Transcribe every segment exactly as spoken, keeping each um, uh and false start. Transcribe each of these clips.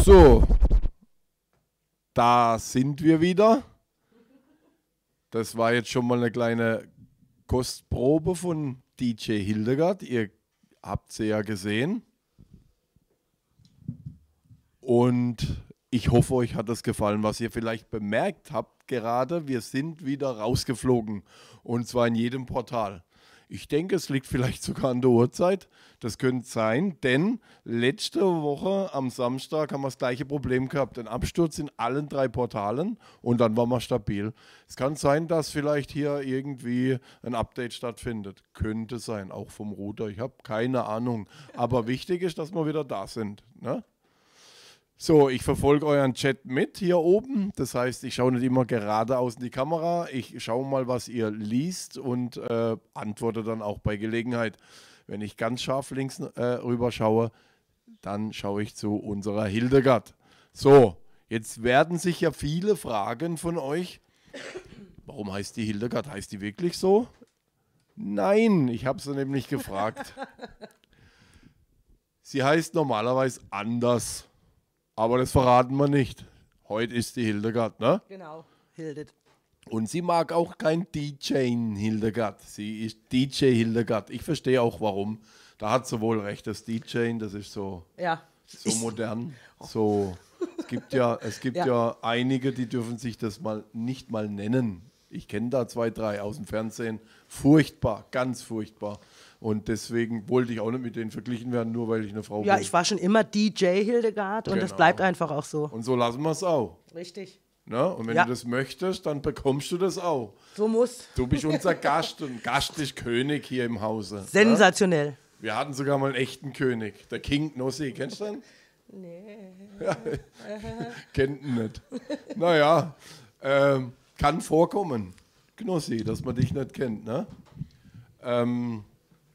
So, da sind wir wieder. Das war jetzt schon mal eine kleine Kostprobe von D J Hildegard. Ihr habt sie ja gesehen. Und ich hoffe, euch hat das gefallen. Was ihr vielleicht bemerkt habt gerade, wir sind wieder rausgeflogen. Und zwar in jedem Portal. Ich denke, es liegt vielleicht sogar an der Uhrzeit. Das könnte sein, denn letzte Woche am Samstag haben wir das gleiche Problem gehabt. Ein Absturz in allen drei Portalen und dann waren wir stabil. Es kann sein, dass vielleicht hier irgendwie ein Update stattfindet. Könnte sein, auch vom Router. Ich habe keine Ahnung. Aber wichtig ist, dass wir wieder da sind, ne? So, ich verfolge euren Chat mit hier oben. Das heißt, ich schaue nicht immer geradeaus in die Kamera. Ich schaue mal, was ihr liest und äh, antworte dann auch bei Gelegenheit. Wenn ich ganz scharf links äh, rüber schaue, dann schaue ich zu unserer Hildegard. So, jetzt werden sich ja viele fragen von euch, warum heißt die Hildegard? Heißt die wirklich so? Nein, ich habe sie nämlich gefragt. Sie heißt normalerweise anders. Aber das verraten wir nicht. Heute ist die Hildegard, ne? Genau, Hildet. Und sie mag auch kein D J Hildegard. Sie ist D J Hildegard. Ich verstehe auch warum. Da hat sie wohl recht. Das D J, das ist so, ja. so modern. So, es gibt, ja, es gibt ja. ja einige, die dürfen sich das mal nicht mal nennen. Ich kenne da zwei, drei aus dem Fernsehen. Furchtbar, ganz furchtbar. Und deswegen wollte ich auch nicht mit denen verglichen werden, nur weil ich eine Frau ja, bin. Ja, ich war schon immer D J Hildegard und genau. Das bleibt einfach auch so. Und so lassen wir es auch. Richtig. Na, und wenn ja. du das möchtest, dann bekommst du das auch. So muss. Du bist unser Gast und Gast ist König hier im Hause. Sensationell. Ja? Wir hatten sogar mal einen echten König, der King Knossi. Kennst du den? Nee. Ja. Kennt ihn nicht. Naja, ähm, kann vorkommen, Knossi, dass man dich nicht kennt, ne? Ähm,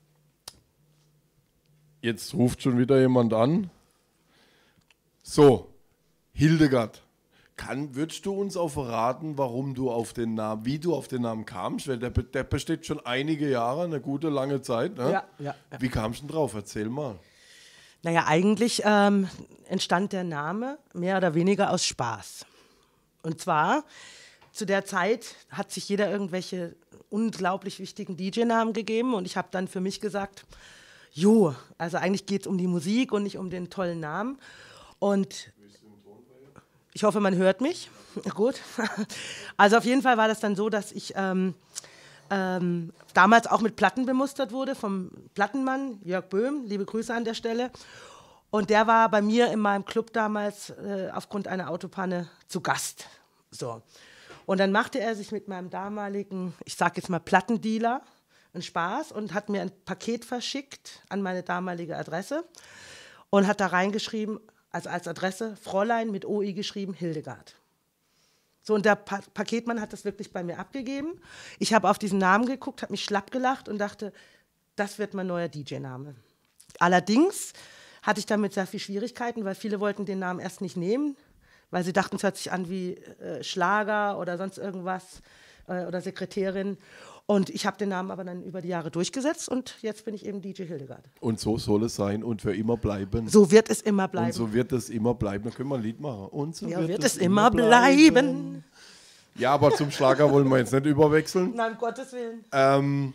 Jetzt ruft schon wieder jemand an. So, Hildegard, kann, würdest du uns auch verraten, warum du auf den Namen, wie du auf den Namen kamst? Weil der, der besteht schon einige Jahre, eine gute lange Zeit. Ne? Ja, ja, ja. Wie kamst du denn drauf? Erzähl mal. Naja, eigentlich ähm, entstand der Name mehr oder weniger aus Spaß. Und zwar, zu der Zeit hat sich jeder irgendwelche unglaublich wichtigen D J-Namen gegeben und ich habe dann für mich gesagt, jo, also eigentlich geht es um die Musik und nicht um den tollen Namen. Und ich hoffe, man hört mich. Gut. Also auf jeden Fall war das dann so, dass ich ähm, ähm, damals auch mit Platten bemustert wurde vom Plattenmann Jörg Böhm. Liebe Grüße an der Stelle. Und der war bei mir in meinem Club damals äh, aufgrund einer Autopanne zu Gast. So. Und dann machte er sich mit meinem damaligen, ich sage jetzt mal Plattendealer, einen Spaß und hat mir ein Paket verschickt an meine damalige Adresse und hat da reingeschrieben, also als Adresse Fräulein mit O I geschrieben, Hildegard. So, und der pa Paketmann hat das wirklich bei mir abgegeben. Ich habe auf diesen Namen geguckt, habe mich schlapp gelacht und dachte, das wird mein neuer D J-Name. Allerdings hatte ich damit sehr viel Schwierigkeiten, weil viele wollten den Namen erst nicht nehmen, weil sie dachten, es hört sich an wie äh, Schlager oder sonst irgendwas äh, oder Sekretärin. Und ich habe den Namen aber dann über die Jahre durchgesetzt und jetzt bin ich eben D J Hildegard. Und so soll es sein und für immer bleiben. So wird es immer bleiben. Und so wird es immer bleiben. Da können wir ein Lied machen. Und so ja, wird, wird es es immer bleiben. bleiben. Ja, aber zum Schlager wollen wir jetzt nicht überwechseln. Nein, um Gottes Willen. Ähm,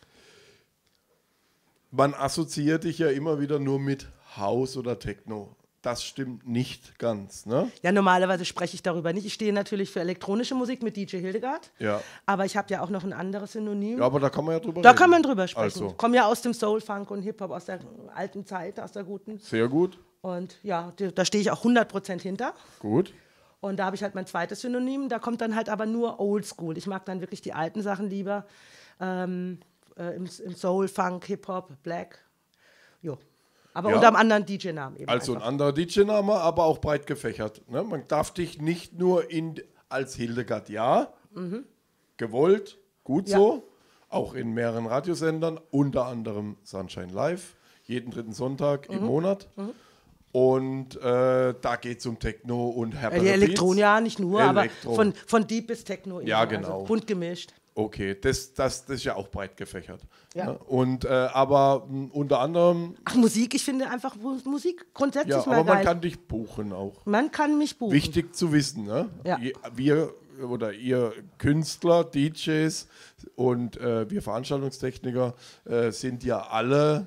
man assoziiert dich ja immer wieder nur mit House oder Techno. Das stimmt nicht ganz, ne? Ja, normalerweise spreche ich darüber nicht. Ich stehe natürlich für elektronische Musik mit D J Hildegard. Ja. Aber ich habe ja auch noch ein anderes Synonym. Ja, aber da kann man ja drüber da reden. Da kann man drüber sprechen. Also. Ich komme ja aus dem Soul, Funk und Hip-Hop, aus der alten Zeit, aus der guten. Sehr gut. Und ja, da stehe ich auch hundert Prozent hinter. Gut. Und da habe ich halt mein zweites Synonym. Da kommt dann halt aber nur Oldschool. Ich mag dann wirklich die alten Sachen lieber. Ähm, äh, im, im Soul, Funk, Hip-Hop, Black. Jo. Aber ja. unter einem anderen D J-Namen eben. Also einfach. ein anderer D J-Name, aber auch breit gefächert. Ne? Man darf dich nicht nur in, als Hildegard, ja, mhm. gewollt, gut ja. so, auch in mehreren Radiosendern, unter anderem Sunshine Live, jeden dritten Sonntag mhm. im Monat. Mhm. Und äh, da geht es um Techno und Herbert Die Elektronik, ja, nicht nur, Elektro. aber von, von Deep bis Techno. Ja, eben, genau. Also bunt gemischt. Okay, das, das, das ist ja auch breit gefächert. Ja. Ja, und, äh, aber mh, unter anderem, Ach, Musik, ich finde einfach Mu- Musik grundsätzlich ja, mal aber man geil. kann dich buchen auch. Man kann mich buchen. Wichtig zu wissen, ne? Ja. Je- Wir oder ihr Künstler, D Js und äh, wir Veranstaltungstechniker äh, sind ja alle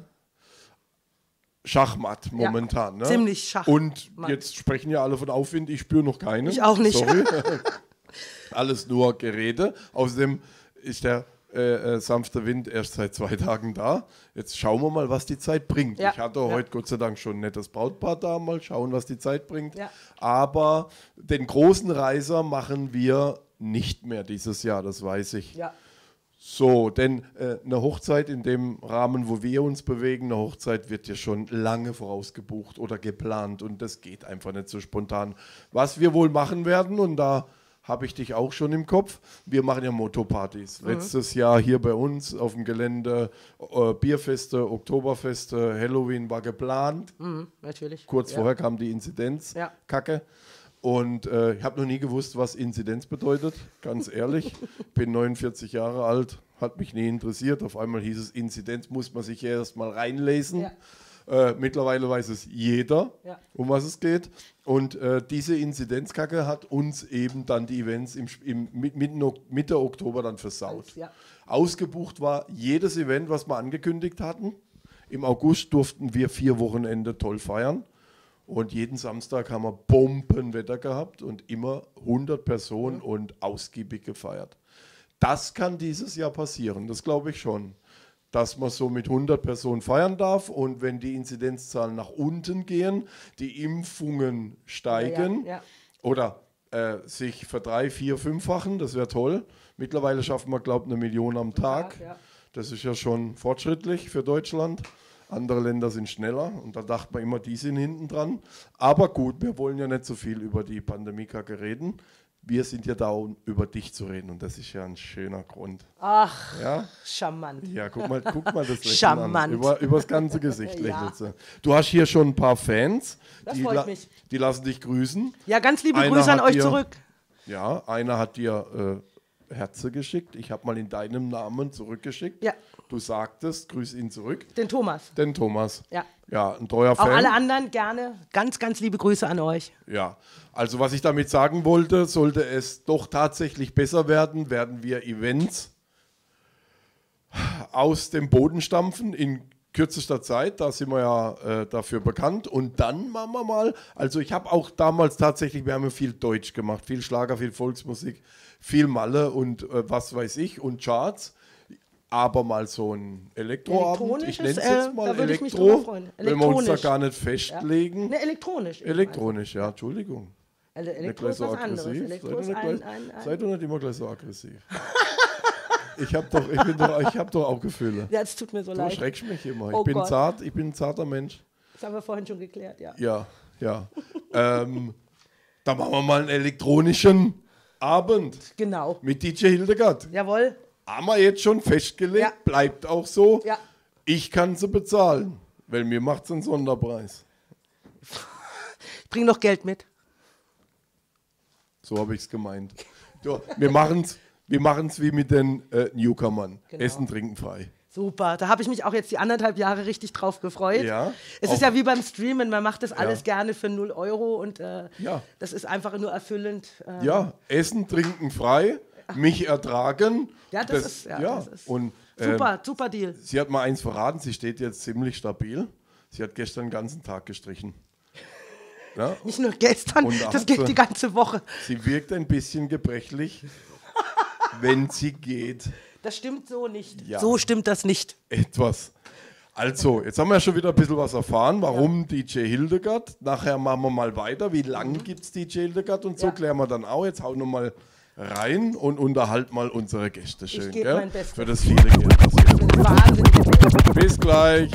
Schachmatt momentan. Ne? ziemlich Schachmatt. Und jetzt sprechen ja alle von Aufwind, ich spüre noch keinen. Ich auch nicht. Sorry. Alles nur Gerede. Außerdem ist der äh, äh, sanfte Wind erst seit zwei Tagen da. Jetzt schauen wir mal, was die Zeit bringt. Ja. Ich hatte Ja. heute Gott sei Dank schon ein nettes Brautpaar da. Mal schauen, was die Zeit bringt. Ja. Aber den großen Reiser machen wir nicht mehr dieses Jahr, das weiß ich. Ja. So, denn äh, eine Hochzeit in dem Rahmen, wo wir uns bewegen, eine Hochzeit wird ja schon lange vorausgebucht oder geplant und das geht einfach nicht so spontan. Was wir wohl machen werden, und da habe ich dich auch schon im Kopf, wir machen ja Motto-Partys. Mhm. Letztes Jahr hier bei uns auf dem Gelände äh, Bierfeste, Oktoberfeste, Halloween war geplant. Mhm, natürlich. Kurz ja. vorher kam die Inzidenz, Ja. Kacke. Und äh, ich habe noch nie gewusst, was Inzidenz bedeutet, ganz ehrlich. Bin neunundvierzig Jahre alt, hat mich nie interessiert. Auf einmal hieß es Inzidenz, muss man sich erst mal reinlesen. Ja. Äh, mittlerweile weiß es jeder, Ja. um was es geht. Und äh, diese Inzidenzkacke hat uns eben dann die Events im, im, Mitte, Mitte Oktober dann versaut. Ja. Ausgebucht war jedes Event, was wir angekündigt hatten. Im August durften wir vier Wochenende toll feiern. Und jeden Samstag haben wir Bombenwetter gehabt und immer hundert Personen mhm. und ausgiebig gefeiert. Das kann dieses Jahr passieren, das glaube ich schon. Dass man so mit hundert Personen feiern darf und wenn die Inzidenzzahlen nach unten gehen, die Impfungen steigen Ja, ja, ja. oder äh, sich verdrei-, vier-, fünffachen, das wäre toll. Mittlerweile schaffen wir, glaube ich, eine Million am Tag. Tag, ja. Das ist ja schon fortschrittlich für Deutschland. Andere Länder sind schneller und da dachte man immer, die sind hinten dran. Aber gut, wir wollen ja nicht so viel über die Pandemiekacke reden. Wir sind ja da, um über dich zu reden und das ist ja ein schöner Grund. Ach, Ja, charmant. ja guck, mal, guck mal das Lächeln Charmant. an. Über, über das ganze Gesicht Ja. lächelst du. Du hast hier schon ein paar Fans, Das die, freut la- mich. die lassen dich grüßen. Ja, ganz liebe Einer Grüße an hat euch dir- zurück. Ja, einer hat dir äh, Herze geschickt. Ich habe mal in deinem Namen zurückgeschickt. Ja. Du sagtest, grüß ihn zurück. Den Thomas. Den Thomas. Ja. Ja, ein treuer Auch Fan. alle anderen gerne. Ganz, ganz liebe Grüße an euch. Ja, also was ich damit sagen wollte, sollte es doch tatsächlich besser werden, werden wir Events aus dem Boden stampfen in kürzester Zeit. Da sind wir ja äh, dafür bekannt. Und dann machen wir mal, also ich habe auch damals tatsächlich, wir haben ja viel Deutsch gemacht, viel Schlager, viel Volksmusik, viel Malle und äh, was weiß ich und Charts. Aber mal so ein Elektroabend, ich nenne es Elektronisches, jetzt mal äh, da würde ich mich drüber Elektro, freuen. wenn wir uns da Elektronisch. gar nicht festlegen. Ne, elektronisch. eben Elektronisch, ja, Entschuldigung. Also Nicht Elektro gleich ist so was anderes. aggressiv. Elektro Seid ist ihr nicht ein, gleich- ein, ein Seid ihr nicht immer gleich so aggressiv. Ich habe doch, ich bin doch, ich hab doch auch Gefühle. Ja, es tut mir so Du leid. erschreckst mich immer. Oh Ich bin Gott. zart, ich bin ein zarter Mensch. Das haben wir vorhin schon geklärt, ja. Ja, ja. ähm, dann machen wir mal einen elektronischen Abend Genau. mit D J Hildegard. Jawohl. Haben wir jetzt schon festgelegt, Ja. bleibt auch so. Ja. Ich kann sie bezahlen, weil mir macht es einen Sonderpreis. Ich bring noch Geld mit. So habe ich es gemeint. Ja, wir machen es wir machen's wie mit den äh, Newcomern. Genau. Essen, trinken frei. Super. Da habe ich mich auch jetzt die anderthalb Jahre richtig drauf gefreut. Ja, Es auch- ist ja wie beim Streamen. Man macht das alles Ja. gerne für null Euro und äh, Ja. das ist einfach nur erfüllend. Äh, Ja, Essen, trinken frei, mich ertragen. Ja, das ist- ja, das ist- Und ähm, Super, super Deal. sie hat mal eins verraten, sie steht jetzt ziemlich stabil. Sie hat gestern den ganzen Tag gestrichen. Ja, Nicht nur gestern, Und da das hat geht sie- die ganze Woche. sie wirkt ein bisschen gebrechlich, wenn sie geht. Das stimmt so nicht. Ja. So stimmt das nicht. Etwas. Also, jetzt haben wir ja schon wieder ein bisschen was erfahren. Warum D J Hildegard? Nachher machen wir mal weiter. Wie lange gibt es D J Hildegard? Und so Ja. klären wir dann auch. Jetzt hauen wir mal rein und unterhalten mal unsere Gäste schön. geb Gell? mein Bestes. Für das viele Geld. das hier. Wahnsinn. Bis gleich.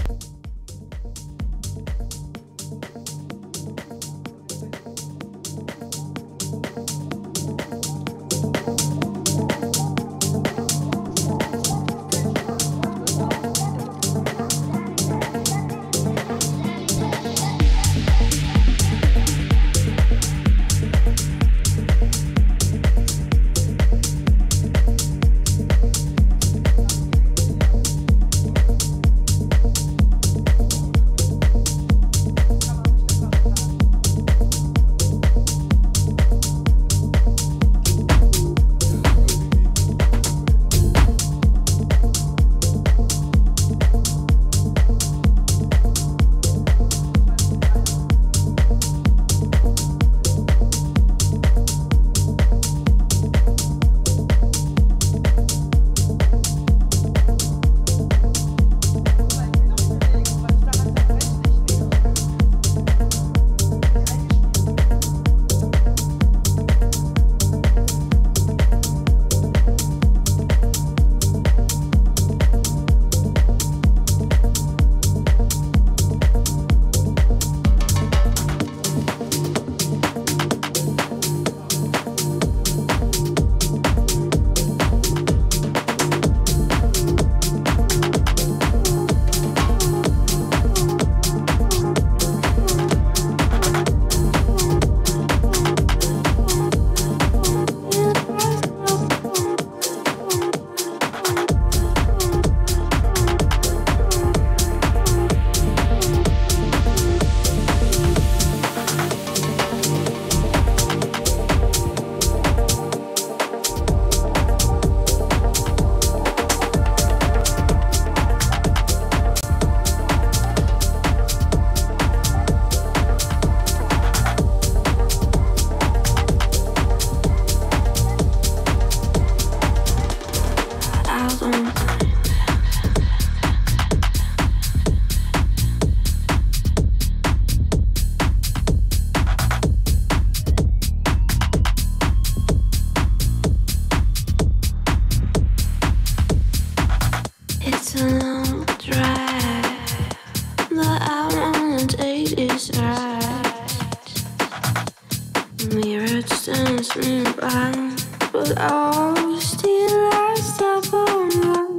The hour and eight is right. Mirrored stands me by, but oh, still I stop on my.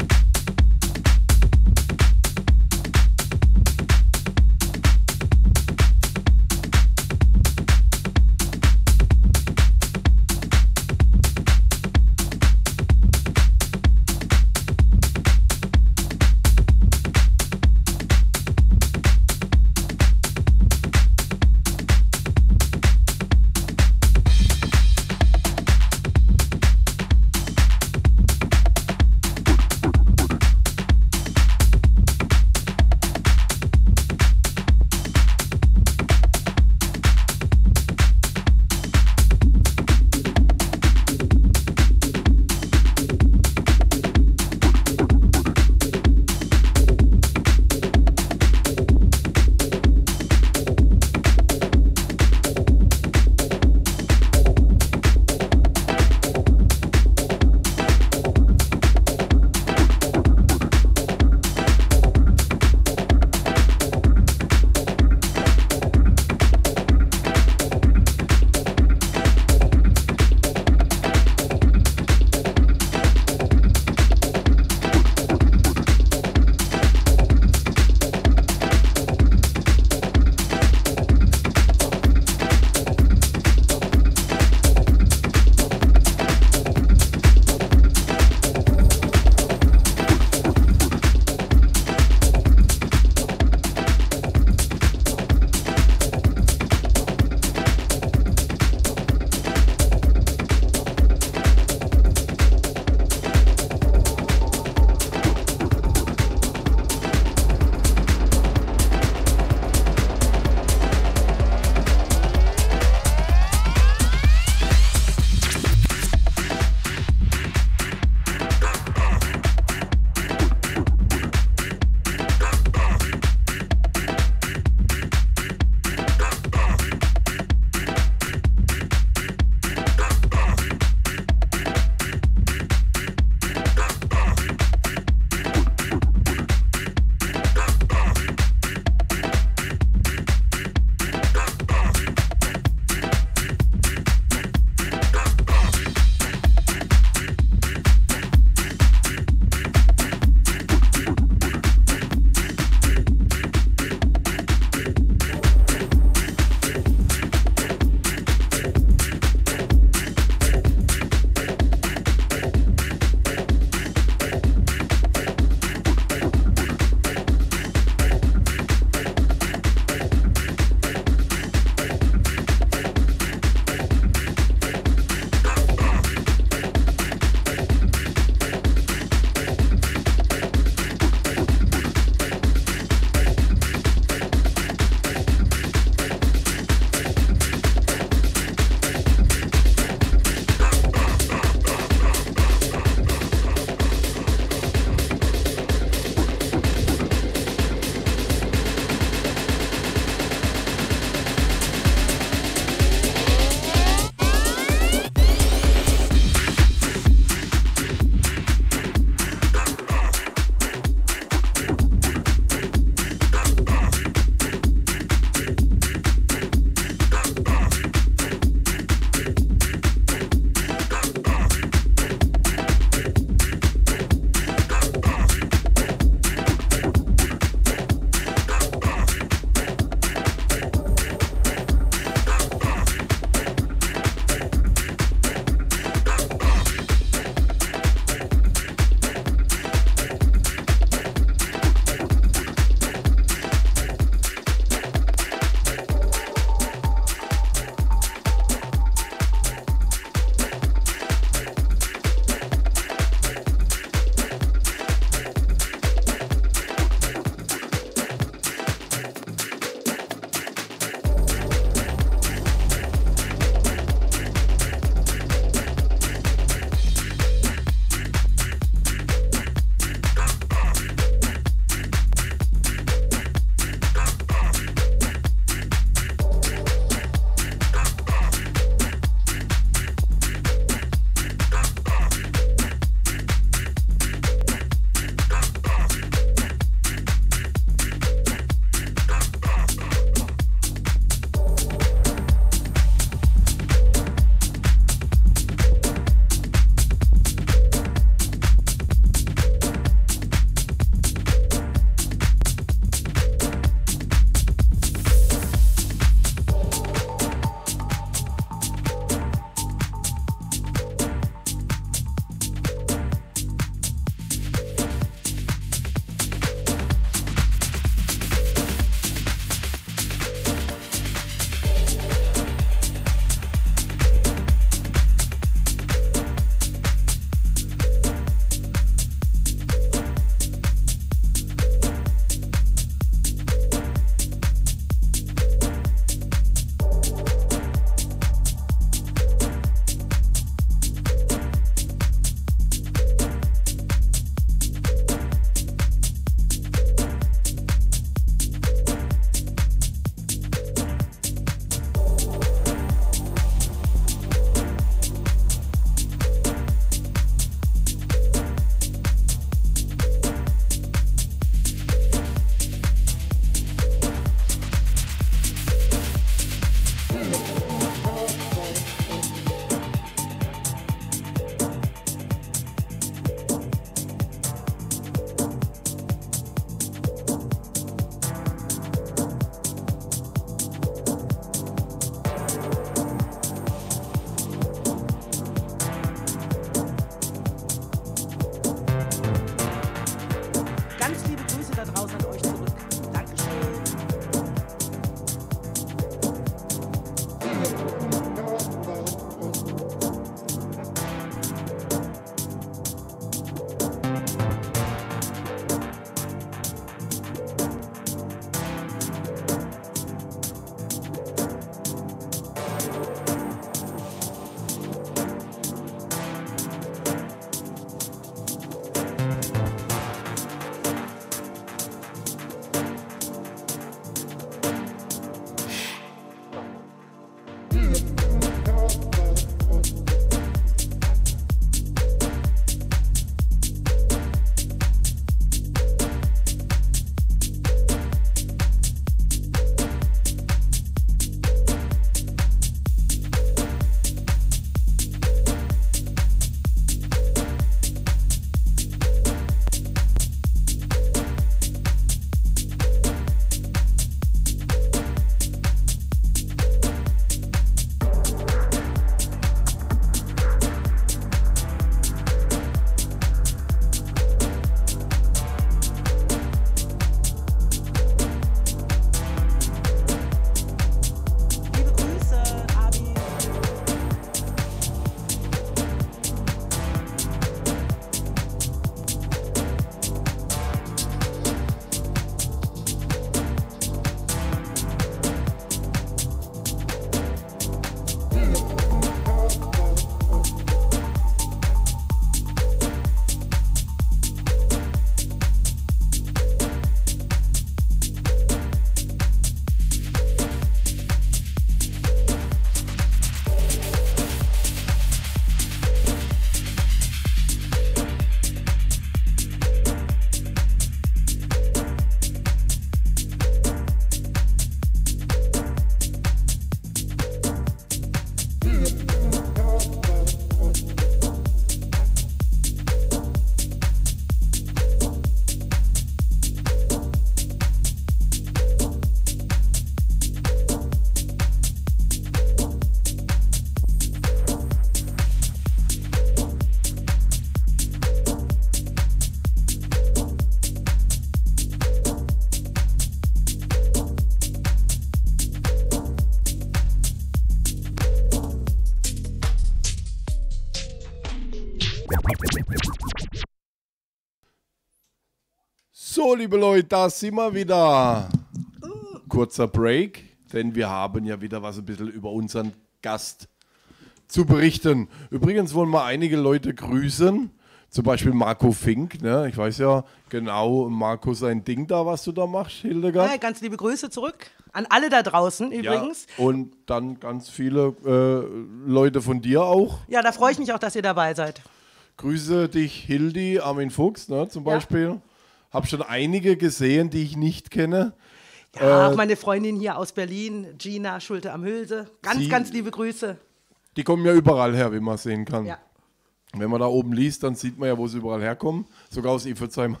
So, liebe Leute, da sind wir wieder. Kurzer Break, denn wir haben ja wieder was ein bisschen über unseren Gast zu berichten. Übrigens wollen wir einige Leute grüßen, zum Beispiel Marco Fink. Ne? Ich weiß ja genau, Marco, sein Ding da, was du da machst, Hildegard. Ja, ganz liebe Grüße zurück an alle da draußen übrigens. Ja, und dann ganz viele äh, Leute von dir auch. Ja, da freue ich mich auch, dass ihr dabei seid. Grüße dich, Hildi, Armin Fuchs, ne, zum Beispiel. Ja. Habe schon einige gesehen, die ich nicht kenne. Ja, äh, auch meine Freundin hier aus Berlin, Gina Schulte am Hülse. Ganz, sie, ganz liebe Grüße. Die kommen ja überall her, wie man sehen kann. Ja. Wenn man da oben liest, dann sieht man ja, wo sie überall herkommen. Sogar aus Iffelsheim.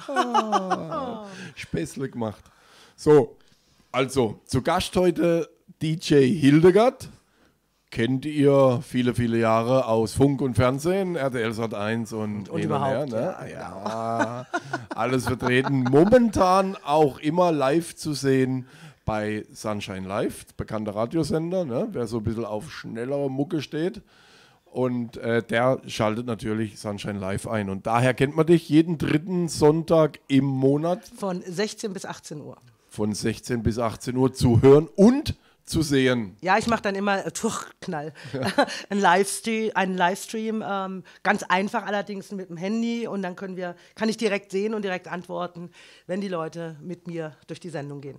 Späßle gemacht. So, also, zu Gast heute D J Hildegard. Kennt ihr viele, viele Jahre aus Funk und Fernsehen, R T L Sat eins und, und überhaupt. Und her, ne? Ja, Ja, alles vertreten. Momentan auch immer live zu sehen bei Sunshine Live, bekannter Radiosender, ne? Wer so ein bisschen auf schnellere Mucke steht. Und äh, der schaltet natürlich Sunshine Live ein. Und daher kennt man dich jeden dritten Sonntag im Monat. Von sechzehn bis achtzehn Uhr. Von sechzehn bis achtzehn Uhr zu hören und zu sehen. Ja, ich mache dann immer, äh, Knall, ein Livestream, einen Livestream ähm, ganz einfach allerdings mit dem Handy und dann können wir, kann ich direkt sehen und direkt antworten, wenn die Leute mit mir durch die Sendung gehen.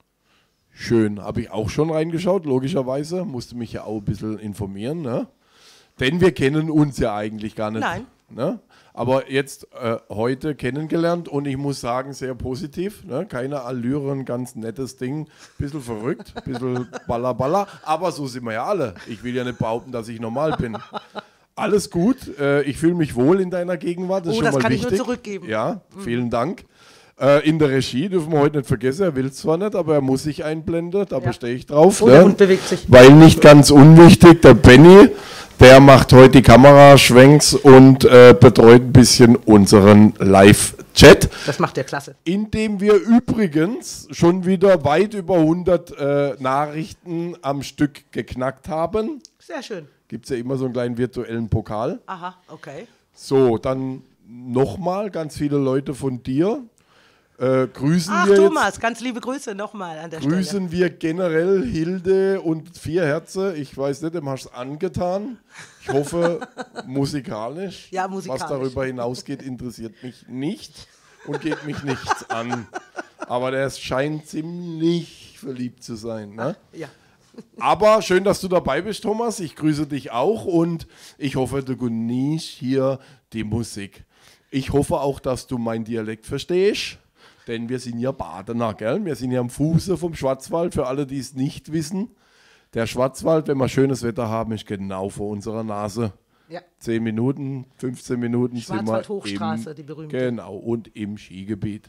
Schön, habe ich auch schon reingeschaut, logischerweise, musste mich ja auch ein bisschen informieren, ne? Denn wir kennen uns ja eigentlich gar nicht. Nein. Ne? Aber jetzt äh, heute kennengelernt und ich muss sagen, sehr positiv. Ne? Keine Allüren, ganz nettes Ding. Bisschen verrückt, bisschen balla balla. Aber so sind wir ja alle. Ich will ja nicht behaupten, dass ich normal bin. Alles gut. Äh, ich fühle mich wohl in deiner Gegenwart. Das ist oh, schon das mal kann wichtig. ich nur zurückgeben. Ja, vielen Dank. Äh, in der Regie dürfen wir heute nicht vergessen, er will es zwar nicht, aber er muss sich einblenden, da Ja. bestehe ich drauf. Oh, der ne? Hund bewegt sich. Weil nicht ganz unwichtig, der Benny, der macht heute die Kameraschwenks und äh, betreut ein bisschen unseren Live-Chat. Das macht der klasse. Indem wir übrigens schon wieder weit über hundert äh, Nachrichten am Stück geknackt haben. Sehr schön. Gibt es ja immer so einen kleinen virtuellen Pokal. Aha, okay. So, dann nochmal ganz viele Leute von dir. Äh, grüßen Ach, wir Thomas, jetzt, ganz liebe Grüße nochmal an der Stelle. grüßen wir generell Hilde und vier Herze. Ich weiß nicht, dem hast du es angetan. Ich hoffe, musikalisch. Ja, musikalisch. Was darüber hinausgeht, interessiert mich nicht und geht mich nichts an. Aber der scheint ziemlich verliebt zu sein. Ne? Ja. Aber schön, dass du dabei bist, Thomas. Ich grüße dich auch und ich hoffe, du genießt hier die Musik. Ich hoffe auch, dass du meinen Dialekt verstehst. Denn wir sind ja Badener, gell? Wir sind ja am Fuße vom Schwarzwald, für alle, die es nicht wissen. Der Schwarzwald, wenn wir schönes Wetter haben, ist genau vor unserer Nase. Ja. Zehn Minuten, fünfzehn Minuten sind wir Schwarzwald-Hochstraße, im, die berühmte. Genau, und im Skigebiet.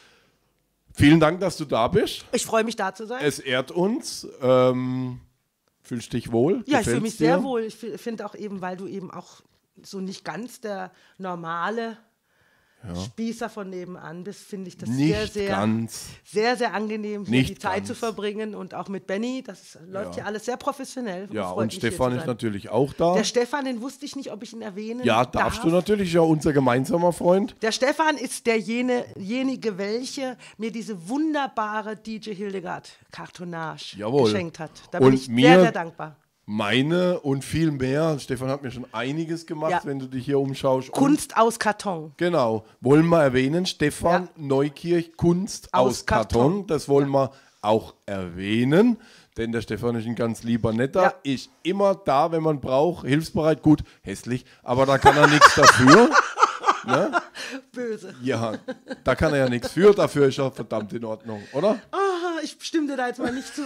Vielen Dank, dass du da bist. Ich freue mich, da zu sein. Es ehrt uns. Ähm, fühlst dich wohl? Ja, ich fühle Gefällt's mich dir? sehr wohl. Ich finde auch eben, weil du eben auch so nicht ganz der normale Ja. Spießer von nebenan bist, finde ich das Nicht sehr, sehr, ganz. sehr, sehr angenehm, hier Nicht die Zeit ganz. zu verbringen. Und auch mit Benny, das läuft Ja. hier alles sehr professionell. Ja, Freut und mich, hier Stefan zu ist sein. natürlich auch da. Der Stefan, den wusste ich nicht, ob ich ihn erwähnen Ja, darf. darfst du natürlich, ja, unser gemeinsamer Freund. Der Stefan ist derjenige, welche mir diese wunderbare D J Hildegard Cartonnage Jawohl. geschenkt hat. Da Und bin ich mir- sehr, sehr dankbar. Meine und viel mehr. Stefan hat mir schon einiges gemacht, Ja. wenn du dich hier umschaust. Und Kunst aus Karton. genau, wollen wir erwähnen, Stefan Ja. Neukirch, Kunst aus, Aus Karton. Karton. Das wollen wir auch erwähnen, denn der Stefan ist ein ganz lieber Netter, Ja. ist immer da, wenn man braucht, hilfsbereit, gut, hässlich, aber da kann er nichts dafür. Ne? Böse. Ja, da kann er ja nichts für, dafür ist er verdammt in Ordnung, oder? Ah, ich stimme dir da jetzt mal nicht zu.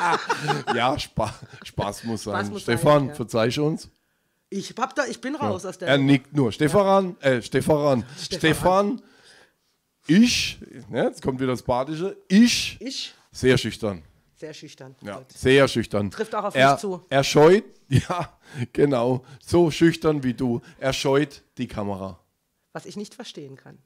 Ja, Spa Spaß muss sein. muss Stefan, sein, ja. verzeihst du uns? Ich, hab da, ich bin raus aus der Er Nummer. nickt nur. Stefan, äh, Stefan, Stefan. Stefan, ich, ne, jetzt kommt wieder das Badische, ich, Ich? sehr schüchtern. Sehr schüchtern. Ja, Gut. sehr schüchtern. Trifft auch auf er, mich zu. Er scheut, ja, genau, so schüchtern wie du. Er scheut die Kamera. Was ich nicht verstehen kann.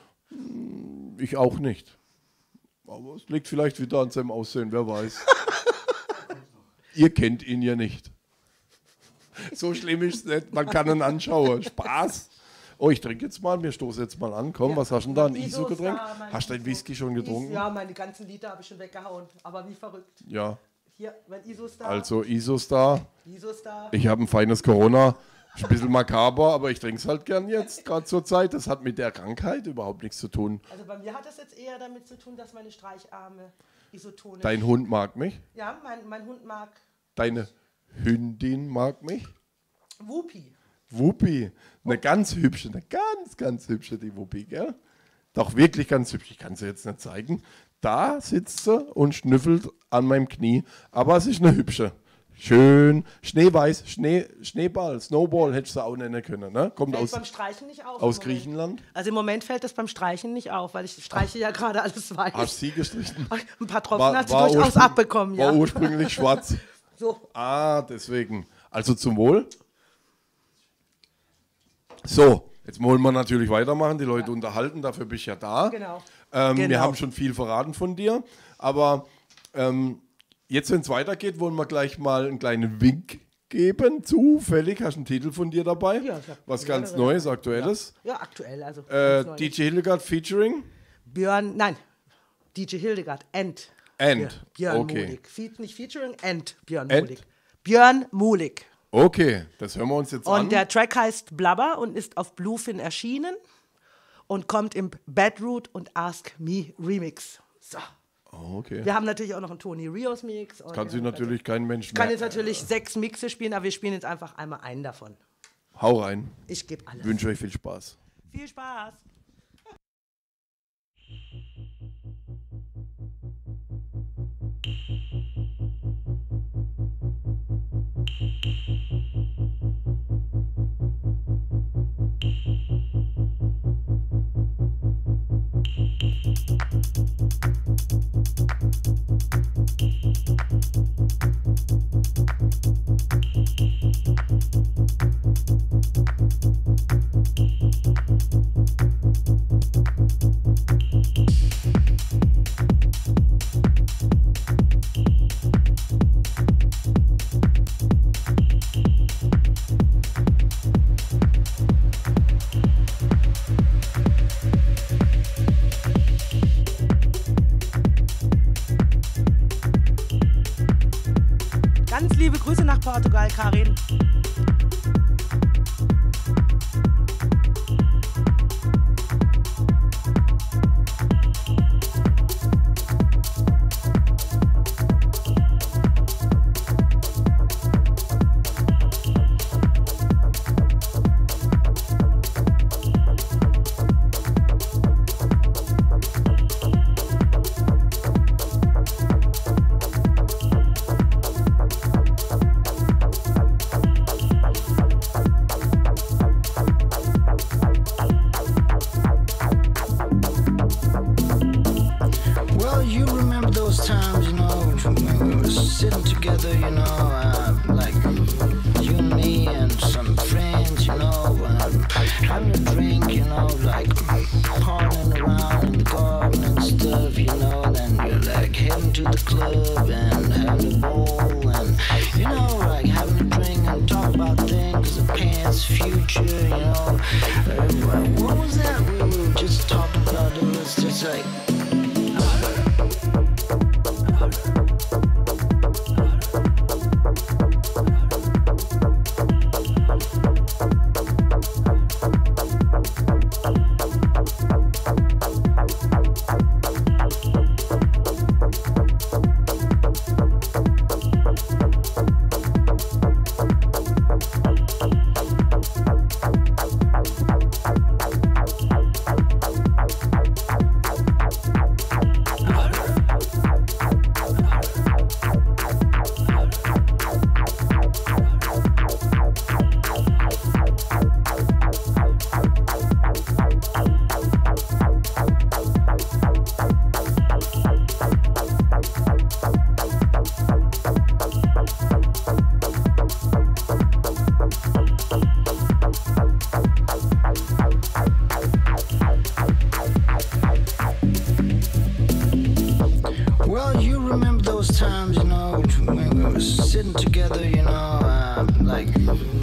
Ich auch nicht. Aber es liegt vielleicht wieder an seinem Aussehen, wer weiß. Ihr kennt ihn ja nicht. So schlimm ist es nicht. Man kann ihn anschauen. Spaß. Oh, ich trinke jetzt mal. Wir stoßen jetzt mal an. Komm, Ja, was hast du denn da? Ein mein I S O-Getränk? Iso, mein Hast du dein Iso. Whisky schon getrunken? Ja, meine ganzen Liter habe ich schon weggehauen. Aber wie verrückt. Ja. Hier, mein I S O ist da. Also I S O ist da. I S O ist da. Ich habe ein feines Corona. Ist ein bisschen makaber, aber ich trinke es halt gern jetzt, gerade zur Zeit. Das hat mit der Krankheit überhaupt nichts zu tun. Also bei mir hat das jetzt eher damit zu tun, dass meine Streicharme isotonisch... Dein Hund mag mich. Ja, mein, mein Hund mag Deine Hündin mag mich. Whoopi. Wuppi. Eine ganz hübsche, eine ganz, ganz hübsche, die Wuppi, gell? Doch wirklich ganz hübsch. Ich kann sie jetzt nicht zeigen. Da sitzt sie und schnüffelt an meinem Knie. Aber es ist eine hübsche. Schön, schneeweiß, Schnee, Schneeball, Snowball hättest du auch nennen können. Ne? Kommt Fällt aus, beim Streichen nicht auf. aus im Moment. Griechenland. Also im Moment fällt das beim Streichen nicht auf, weil ich streiche ja gerade alles weiß. Hast sie gestrichen? Ein paar Tropfen hat sie war durchaus urspr- abbekommen, ja. War ursprünglich schwarz. So, Ah, deswegen. Also zum Wohl. So, jetzt wollen wir natürlich weitermachen, die Leute unterhalten, dafür bist du ja da. genau. Ähm, Wir Genau. haben schon viel verraten von dir, aber ähm, jetzt, wenn es weitergeht, wollen wir gleich mal einen kleinen Wink geben. Zufällig hast du einen Titel von dir dabei, Ja, ich hab was ganz mehrere. Neues, Aktuelles. Ja, aktuell, also. Äh, ganz neu. D J Hildegard featuring Björn, nein, D J Hildegard, End. And. Björn Okay. Mulig. Fe nicht featuring, End. Björn End? Mulig. Björn Mulig. Okay, das hören wir uns jetzt an. Und der Track heißt Blubber und ist auf Bluefin erschienen und kommt im Bedroot und Ask Me Remix. So. Oh, okay. Wir haben natürlich auch noch einen Tony Rios Mix. und Kann ja, sich natürlich kein Mensch Ich kann mehr. jetzt natürlich sechs Mixe spielen, aber wir spielen jetzt einfach einmal einen davon. Hau rein. Ich gebe alles. Wünsche euch viel Spaß. Viel Spaß. Ganz liebe Grüße nach Portugal, Karin. Well, you remember those times, you know, when we were sitting together, you know, uh, like you and me and some friends, you know, um, having a drink, you know, like partying around in the garden and stuff, you know, then you're like heading to the club and having a ball and, you know, like having a drink and talk about things, the past, future, you know. Uh, what was that we were just talking about? It was just like,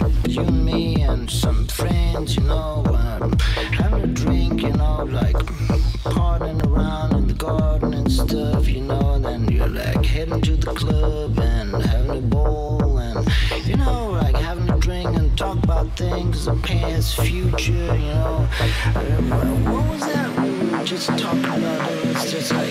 you and me and some friends, you know, um, having a drink, you know, like partying around in the garden and stuff, you know, and then you're like heading to the club and having a bowl and, you know, like having a drink and talk about things, the past, future, you know. Uh, what was that we were just talking about? It was just like...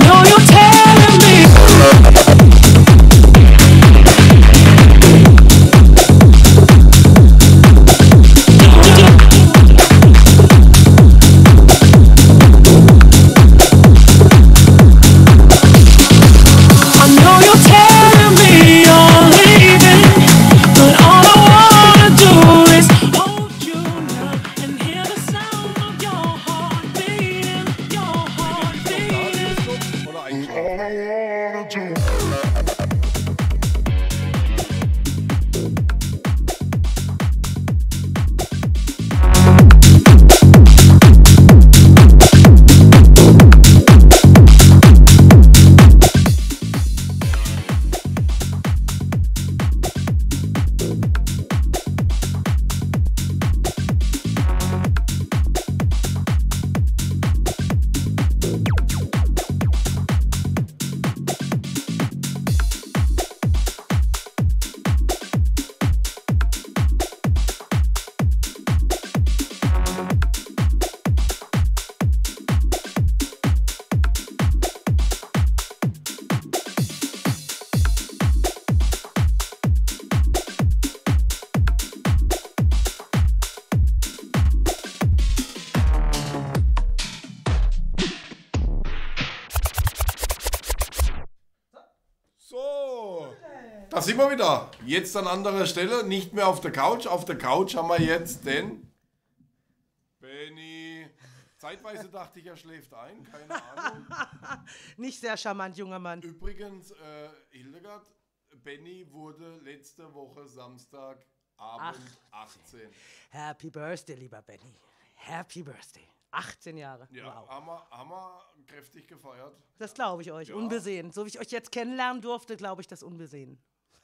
know you're telling me. I know you're telling me you're leaving, but all I wanna do is hold you now and hear the sound of your heart beating, your heart beating. Oder eingeschlafen? So, da sind wir wieder. Jetzt an anderer Stelle, nicht mehr auf der Couch. Auf der Couch haben wir jetzt den Benny. Zeitweise dachte ich, er schläft ein, keine Ahnung. Nicht sehr charmant, junger Mann. Übrigens, äh, Hildegard, Benny wurde letzte Woche Samstagabend achtzehn. Happy Birthday, lieber Benny. Happy Birthday. achtzehn Jahre. Ja, Wow. haben, wir, haben wir kräftig gefeiert. Das glaube ich euch. Ja. Unbesehen. So wie ich euch jetzt kennenlernen durfte, glaube ich das unbesehen.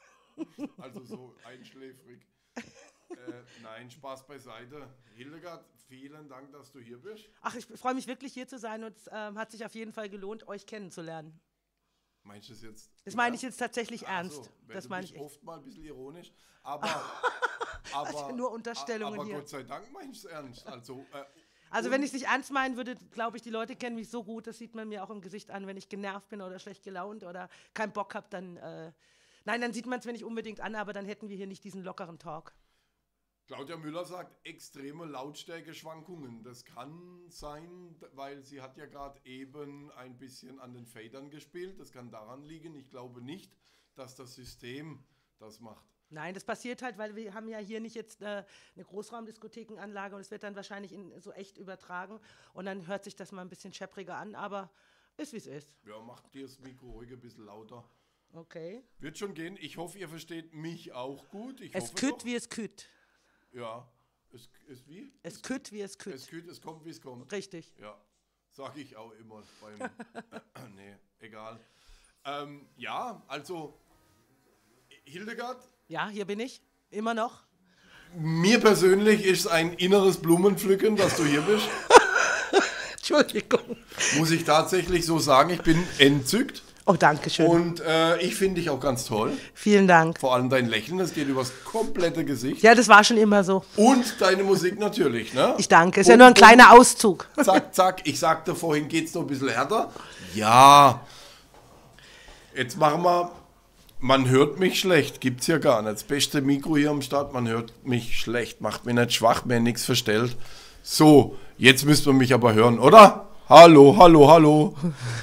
Also so einschläfrig. äh, nein, Spaß beiseite. Hildegard, vielen Dank, dass du hier bist. Ach, ich freue mich wirklich hier zu sein und es ähm, hat sich auf jeden Fall gelohnt, euch kennenzulernen. Meinst du das jetzt? Das meine ich jetzt tatsächlich Ach ernst. so, weil Das du meine bist ich echt. oft mal ein bisschen ironisch, aber, aber Also nur Unterstellungen aber hier. Gott sei Dank meinst du es ernst. Also, äh, Also wenn ich es nicht ernst meinen würde, glaube ich, die Leute kennen mich so gut, das sieht man mir auch im Gesicht an, wenn ich genervt bin oder schlecht gelaunt oder keinen Bock habe, dann, äh, nein, dann sieht man es mir nicht unbedingt an, aber dann hätten wir hier nicht diesen lockeren Talk. Claudia Müller sagt, extreme Lautstärkeschwankungen. Das kann sein, weil sie hat ja gerade eben ein bisschen an den Fadern gespielt. Das kann daran liegen. Ich glaube nicht, dass das System das macht. Nein, das passiert halt, weil wir haben ja hier nicht jetzt äh, eine Großraumdiskothekenanlage und es wird dann wahrscheinlich in so echt übertragen und dann hört sich das mal ein bisschen scheppriger an, aber ist wie es ist. Ja, macht dir das Mikro ruhig ein bisschen lauter. Okay. Wird schon gehen. Ich hoffe, ihr versteht mich auch gut. Ich Es hoffe kütt, doch. wie es kütt. Ja, es, es wie? Es kütt, wie es kütt. Es kütt, es kommt, wie es kommt. Richtig. Ja, sage ich auch immer beim... nee, egal. Ähm, ja, also, Hildegard, Ja, hier bin ich. Immer noch. mir persönlich ist es ein inneres Blumenpflücken, dass du hier bist. Entschuldigung. Muss ich tatsächlich so sagen, ich bin entzückt. Oh, danke schön. Und äh, ich finde dich auch ganz toll. Vielen Dank. Vor allem dein Lächeln, das geht übers komplette Gesicht. Ja, das war schon immer so. Und deine Musik natürlich, ne? Ich danke. Ist ja nur ein kleiner Auszug. Zack, zack. Ich sagte vorhin, geht's noch ein bisschen härter. Ja. Jetzt machen wir. Man hört mich schlecht. Gibt's ja gar nicht. Das beste Mikro hier am Start. Man hört mich schlecht. Macht mir nicht schwach, mir nichts verstellt. So, jetzt müsst ihr mich aber hören, oder? Hallo, hallo, hallo.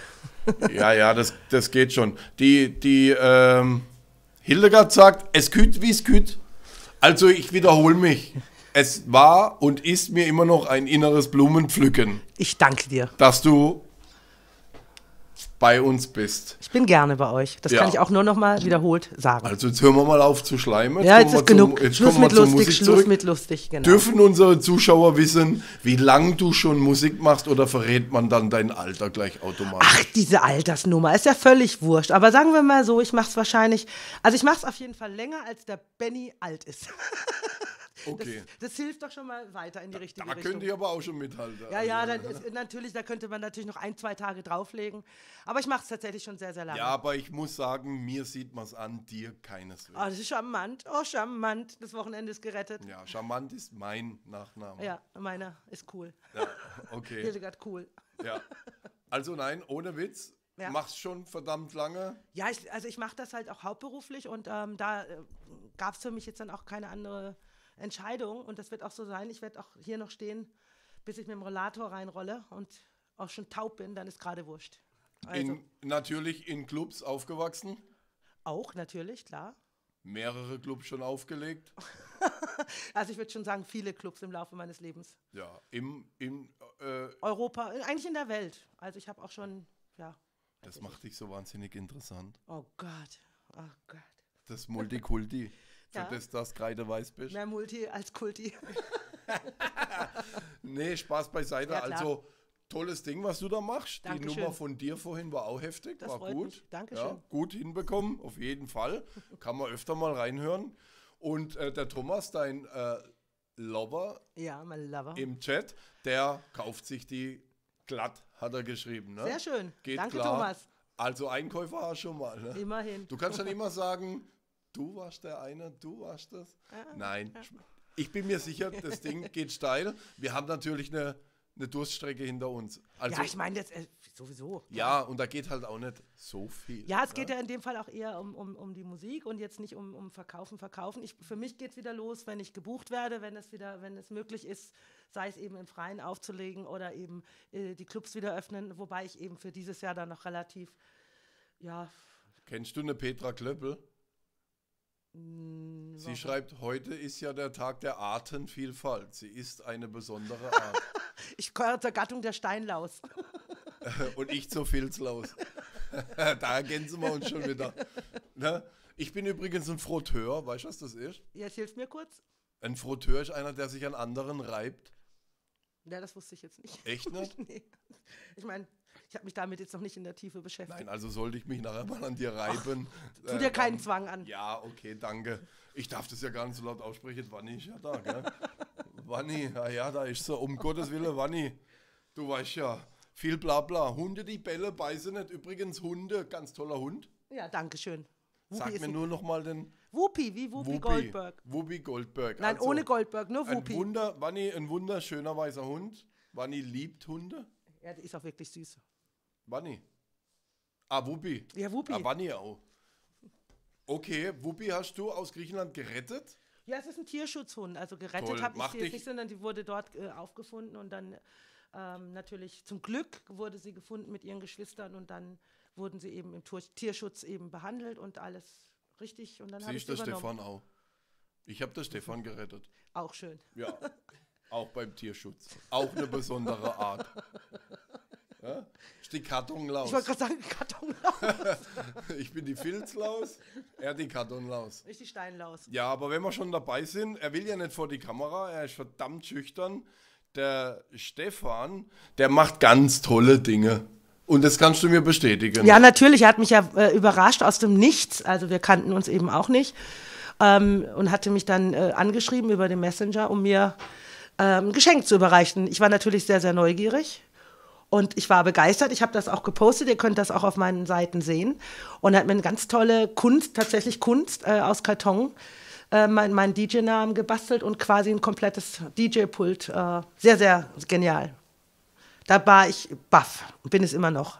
Ja, ja, das, das geht schon. Die, die, ähm, Hildegard sagt, es küt, wie es küt. Also ich wiederhole mich. Es war und ist mir immer noch ein inneres Blumenpflücken, Ich danke dir. dass du bei uns bist. Ich bin gerne bei euch. Das Ja. kann ich auch nur noch mal wiederholt sagen. Also jetzt hören wir mal auf zu schleimen. ja, jetzt kommen ist wir genug. Zum, jetzt Schluss kommen wir mit zur lustig, Musik Schluss zurück. mit lustig, genau. Dürfen unsere Zuschauer wissen, wie lange du schon Musik machst, oder verrät man dann dein Alter gleich automatisch? Ach, diese Altersnummer ist ja völlig wurscht. Aber sagen wir mal so, ich mache es wahrscheinlich, also ich mache es auf jeden Fall länger, als der Benny alt ist. Okay. Das, das hilft doch schon mal weiter in die richtige Da Dann könnt ihr aber auch schon mithalten. Ja, ja, Also, dann ist, natürlich, da könnte man natürlich noch ein, zwei Tage drauflegen. Aber ich mache es tatsächlich schon sehr, sehr lange. ja, aber ich muss sagen, mir sieht man es an, dir keineswegs. Oh, das ist charmant. Oh, charmant. Das Wochenende ist gerettet. Ja, charmant ist mein Nachname. Ja, meiner ist cool. Ja, okay. Hildegard cool. Ja. Also nein, ohne Witz, Ja. machst schon verdammt lange. Ja, ich, also ich mache das halt auch hauptberuflich und ähm, da äh, gab es für mich jetzt dann auch keine andere Entscheidung und das wird auch so sein. Ich werde auch hier noch stehen, bis ich mit dem Rollator reinrolle und auch schon taub bin, dann ist gerade wurscht. Also In, natürlich in Clubs aufgewachsen. auch natürlich, klar. Mehrere Clubs schon aufgelegt. Also ich würde schon sagen, viele Clubs im Laufe meines Lebens. Ja, im, im äh, Europa, äh, eigentlich in der Welt. Also ich habe auch schon, ja. das macht dich so wahnsinnig interessant. Oh Gott, oh Gott. Das Multikulti. Für Ja. das das kreideweiß bist. Mehr Multi als Kulti. Nee, Spaß beiseite. Ja, klar. Also, tolles Ding, was du da machst. Die Dankeschön. Nummer von dir vorhin war auch heftig, Das war freut gut. mich. Dankeschön. Ja, gut hinbekommen, auf jeden Fall. Kann man öfter mal reinhören. Und äh, der Thomas, dein äh, Lover Ja, mein Lover. im Chat, der kauft sich die glatt, hat er geschrieben. Ne? Sehr schön. Geht Danke, klar. Thomas. Also Einkäufer hast du schon mal. Ne? Immerhin. Du kannst dann immer sagen, du warst der eine, du warst das. Nein, ich bin mir sicher, das Ding geht steil. Wir haben natürlich eine, eine Durststrecke hinter uns. Also, Ja, ich meine jetzt äh, sowieso. ja, und da geht halt auch nicht so viel. Ja, es geht ja in dem Fall auch eher um, um, um die Musik und jetzt nicht um, um Verkaufen, Verkaufen. Ich, für mich geht es wieder los, wenn ich gebucht werde, wenn es wieder, wenn es möglich ist, sei es eben im Freien aufzulegen oder eben äh, die Clubs wieder öffnen, wobei ich eben für dieses Jahr dann noch relativ, ja, Kennst du eine Petra Klöppel? Mm, Sie schreibt, heute ist ja der Tag der Artenvielfalt. Sie ist eine besondere Art. ich gehöre zur Gattung der Steinlaus. Und ich zur Filzlaus. Da ergänzen wir uns schon wieder. Ne? Ich bin übrigens ein Frotteur. Weißt du, was das ist? Jetzt hilft mir kurz. Ein Frotteur ist einer, der sich an anderen reibt. Ja, das wusste ich jetzt nicht. Echt nicht? Nee. Ich meine, ich habe mich damit jetzt noch nicht in der Tiefe beschäftigt. Nein, also sollte ich mich nachher mal an dir reiben. Tu Äh, dir keinen dann- Zwang an. Ja, okay, danke. Ich darf das ja gar nicht so laut aussprechen. Wanni ist ja da, gell? Wanni, ja, ja, da ist so, um Gottes Willen, Wanni. Du weißt ja, viel Blabla. Hunde, die Bälle beißen nicht. Übrigens, Hunde, ganz toller Hund. Ja, danke schön. Sag ist mir ein- nur noch mal den Whoopi, wie Whoopi, Goldberg. Whoopi Goldberg. Nein, Also, ohne Goldberg, nur Ein Whoopi. Wunder, Wanni, ein wunderschöner weißer Hund. Wanni liebt Hunde. Ja, die ist auch wirklich süß. Wanni. Ah, Whoopi. Ja, Whoopi. Ah, Wanni auch. Okay, Whoopi hast du aus Griechenland gerettet? Ja, es ist ein Tierschutzhund. Also gerettet Toll. habe ich Mach sie jetzt dich- nicht, sondern die wurde dort äh, aufgefunden und dann ähm, natürlich zum Glück wurde sie gefunden mit ihren Geschwistern und dann wurden sie eben im Tur Tierschutz eben behandelt und alles richtig und dann habe ich Siehst sie du übernommen. Stefan auch? Ich habe den Stefan gerettet. Auch schön. Ja, auch beim Tierschutz. Auch eine besondere Art. Ja? Ich die Kartonlaus. Ich wollte gerade sagen, Kartonlaus, Ich bin die Filzlaus, er die Kartonlaus. nicht die Steinlaus. Ja, aber wenn wir schon dabei sind, er will ja nicht vor die Kamera, er ist verdammt schüchtern. Der Stefan, der macht ganz tolle Dinge. Und das kannst du mir bestätigen. Ja, natürlich. Er hat mich ja äh, überrascht aus dem Nichts. Also wir kannten uns eben auch nicht. Ähm, und hatte mich dann äh, angeschrieben über den Messenger, um mir ähm, ein Geschenk zu überreichen. Ich war natürlich sehr, sehr neugierig. Und ich war begeistert. Ich habe das auch gepostet. Ihr könnt das auch auf meinen Seiten sehen. Und er hat mir eine ganz tolle Kunst, tatsächlich Kunst äh, aus Karton, äh, mein, mein D J-Namen gebastelt und quasi ein komplettes D J-Pult. Äh, sehr, sehr genial. Da war ich baff und bin es immer noch.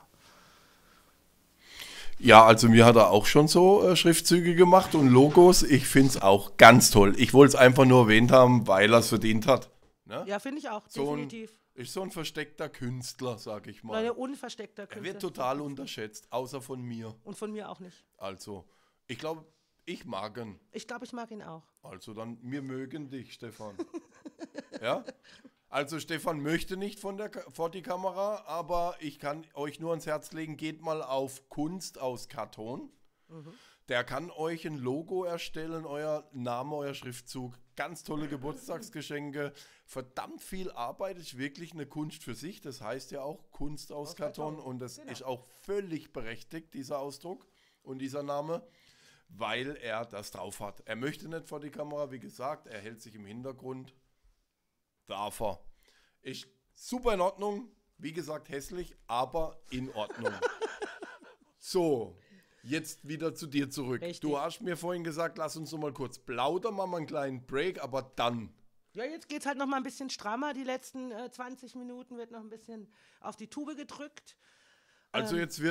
Ja, also mir hat er auch schon so äh, Schriftzüge gemacht und Logos. Ich finde es auch ganz toll. Ich wollte es einfach nur erwähnt haben, weil er es verdient hat. Ne? Ja, finde ich auch, so ein, definitiv. ist so ein versteckter Künstler, sag ich mal. Eine unversteckter Er Künstler. wird total unterschätzt, außer von mir. Und von mir auch nicht. Also, ich glaube, ich mag ihn. Ich glaube, ich mag ihn auch. Also dann, wir mögen dich, Stefan. Ja? Also Stefan möchte nicht von der, Ka- vor die Kamera, aber ich kann euch nur ans Herz legen, geht mal auf Kunst aus Karton. Der kann euch ein Logo erstellen, euer Name, euer Schriftzug. Ganz tolle Geburtstagsgeschenke. Verdammt viel Arbeit, ist wirklich eine Kunst für sich. Das heißt ja auch Kunst aus, Aus Karton. Karton, Und das genau. ist auch völlig berechtigt, dieser Ausdruck und dieser Name, weil er das drauf hat. Er möchte nicht vor die Kamera, wie gesagt, er hält sich im Hintergrund. Darf er. Ist super in Ordnung. Wie gesagt, hässlich, aber in Ordnung. So, jetzt wieder zu dir zurück. Richtig. Du hast mir vorhin gesagt, lass uns noch mal kurz plaudern, machen wir einen kleinen Break, aber dann. Ja, jetzt geht es halt noch mal ein bisschen strammer. Die letzten äh, zwanzig Minuten wird noch ein bisschen auf die Tube gedrückt. Also jetzt wird's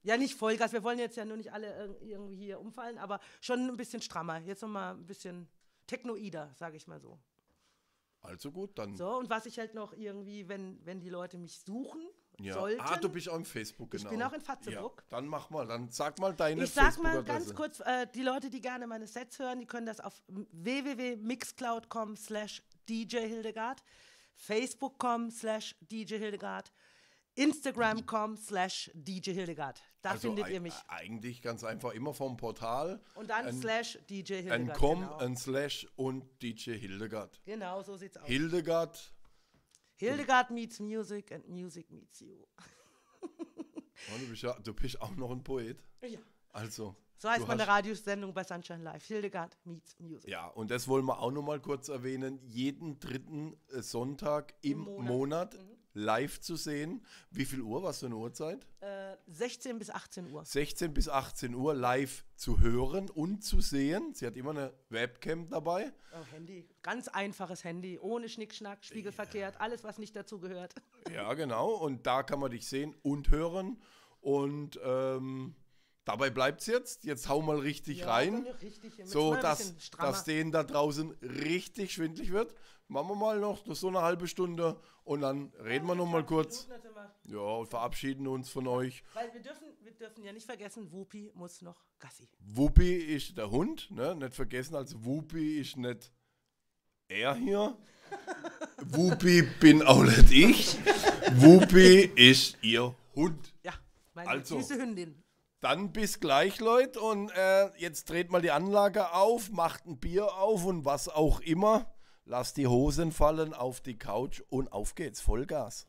Ja, nicht Vollgas, wir wollen jetzt ja nur nicht alle ir- irgendwie hier umfallen, aber schon ein bisschen strammer. Jetzt nochmal ein bisschen technoider, sage ich mal so. Also gut, dann. So, und was ich halt noch irgendwie, wenn, wenn die Leute mich suchen Ja. sollten. Ah, du bist auch im Facebook, genau. Ich bin auch in Fatzeburg. Ja, dann mach mal, dann sag mal deine Ich sag mal Facebook-Adresse. ganz kurz, äh, die Leute, die gerne meine Sets hören, die können das auf w w w punkt mixcloud punkt com slash d j hildegard, facebook punkt com slash d j hildegard, instagram punkt com slash d j hildegard. Da Also findet ei- ihr mich. Eigentlich ganz einfach immer vom Portal. Und dann ein, slash D J ein Hildegard. Com, genau. ein Slash und D J Hildegard. genau, so sieht's aus. Hildegard. Hildegard meets music and music meets you. Oh, du, bist ja, du bist auch noch ein Poet. Ja. Also. So heißt du meine hast- Radiosendung bei Sunshine Live. Hildegard meets music. Ja, und das wollen wir auch noch mal kurz erwähnen. Jeden dritten äh, Sonntag im, Im Monat, Monat. live zu sehen. Wie viel Uhr? Was für eine Uhrzeit? Äh, sechzehn bis achtzehn Uhr. sechzehn bis achtzehn Uhr live zu hören und zu sehen. Sie hat immer eine Webcam dabei. Oh, Handy. Ganz einfaches Handy. Ohne Schnickschnack, spiegelverkehrt. Alles, was nicht dazu gehört. Ja, genau. Und da kann man dich sehen und hören. Und ähm, dabei bleibt es jetzt. Jetzt hau mal richtig rein. Richtig, wir müssen So, mal ein dass, bisschen strammer. dass denen da draußen richtig schwindlig wird. Machen wir mal noch so eine halbe Stunde und dann reden wir noch mal kurz. Minuten sind wir- Ja, und verabschieden uns von euch. Weil wir dürfen, wir dürfen ja nicht vergessen, Whoopi muss noch Gassi. Whoopi ist der Hund, ne? Nicht vergessen, also Whoopi ist nicht er hier. Whoopi bin auch nicht ich. Whoopi ist ihr Hund. Ja, meine Also. süße Hündin. Dann bis gleich, Leute. Und äh, jetzt dreht mal die Anlage auf, macht ein Bier auf und was auch immer. Lasst die Hosen fallen auf die Couch und auf geht's. Vollgas.